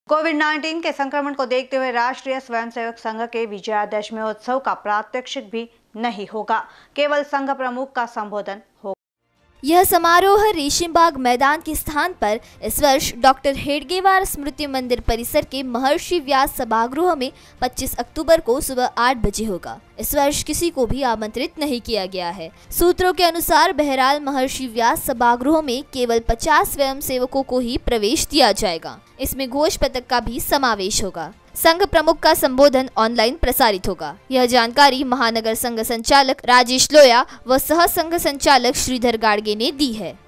कोविड-19 के संक्रमण को देखते हुए राष्ट्रीय स्वयंसेवक संघ के विजयादशमी उत्सव का प्रात्यक्षिक भी नहीं होगा, केवल संघ प्रमुख का संबोधन होगा। यह समारोह रेशिमबाग मैदान के स्थान पर इस वर्ष डॉक्टर हेडगेवार स्मृति मंदिर परिसर के महर्षि व्यास सभागृह में 25 अक्टूबर को सुबह 8 बजे होगा। इस वर्ष किसी को भी आमंत्रित नहीं किया गया है। सूत्रों के अनुसार बहरहाल महर्षि व्यास सभागृह में केवल 50 स्वयंसेवकों को ही प्रवेश दिया जाएगा। इसमें घोष पथक का भी समावेश होगा। संघ प्रमुख का संबोधन ऑनलाइन प्रसारित होगा। यह जानकारी महानगर संघ संचालक राजेश लोया व सह संघ संचालक श्रीधर गाड़गे ने दी है।